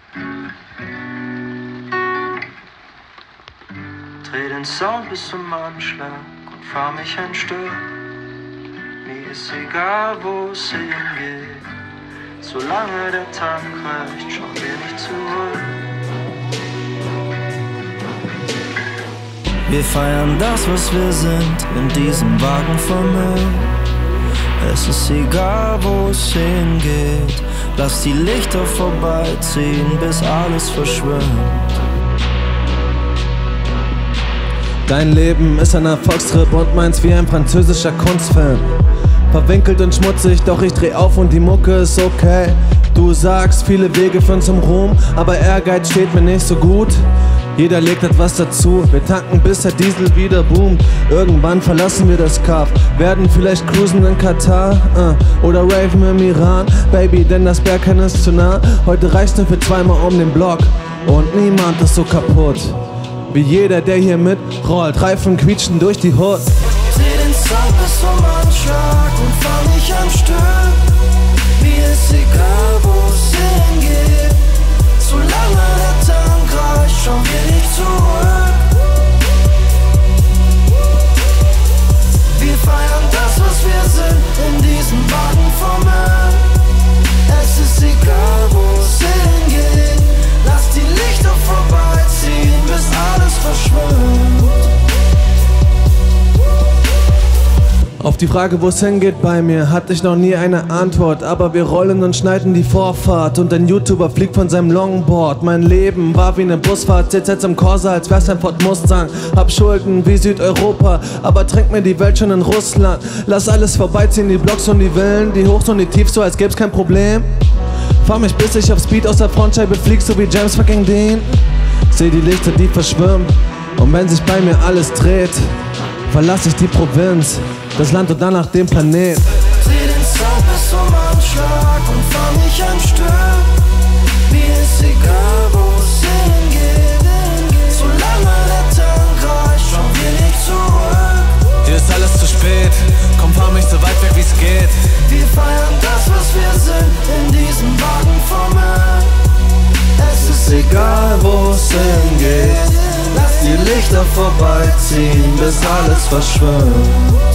Dreh den Sound bis zum Anschlag und fahr mich ein Stück. Mir ist egal, wo es hingeht, solange der Tank reicht, schauen wir nicht zurück. Wir feiern das, was wir sind, in diesem Wagen von Müll. Es ist egal, wo es hingeht, lass die Lichter vorbeiziehen, bis alles verschwimmt. Dein Leben ist ein Erfolgstrip und meins wie ein französischer Kunstfilm. Verwinkelt und schmutzig, doch ich dreh auf und die Mucke ist okay. Du sagst, viele Wege führen zum Ruhm, aber Ehrgeiz steht mir nicht so gut. Jeder legt etwas dazu, wir tanken bis der Diesel wieder boomt. Irgendwann verlassen wir das Kaff, werden vielleicht cruisen in Katar oder raven im Iran. Baby, denn das Bergheim ist zu nah. Heute reicht's nur für zweimal um den Block und niemand ist so kaputt wie jeder, der hier mitrollt. Reifen quietschen durch die Hood. Dreh den Sound bis zum Anschlag und fahr mich ein Stück. Mir ist egal, wo es hingeht, solange der Tank reicht, schauen wir nicht zurück. Wir feiern das, was wir sind, in diesem Wagen vom Müll. Es ist egal, wo es hingeht, lass die Lichter vorbeiziehen, bis alles verschwimmt. Auf die Frage, wo es hingeht bei mir, hatte ich noch nie eine Antwort. Aber wir rollen und schneiden die Vorfahrt und ein YouTuber fliegt von seinem Longboard. Mein Leben war wie eine Busfahrt, sitz jetzt im Corsa, als wär's ein Ford Mustang. Hab Schulden wie Südeuropa, aber trink mir die Welt schon in Russland. Lass alles vorbeiziehen, die Blocks und die Villen, die Hochs und die Tiefs, so als gäb's kein Problem. Fahr mich bis ich auf Speed aus der Frontscheibe flieg, so wie James fucking Dean. Seh die Lichter, die verschwimmen, und wenn sich bei mir alles dreht, verlass ich die Provinz, das Land und danach den Planet. Dreh den Sound bis zum Anschlag und fahr mich ein Stück. Mir ist egal, wo es hingeht, solange der Tank reicht, schauen wir nicht zurück. Hier ist alles zu spät, komm, fahr mich so weit weg wie's geht. Wir feiern das, was wir sind, in diesem Wagen vom Müll. Es ist egal, wo es hingeht, lass die Lichter vorbeiziehen, bis alles verschwimmt.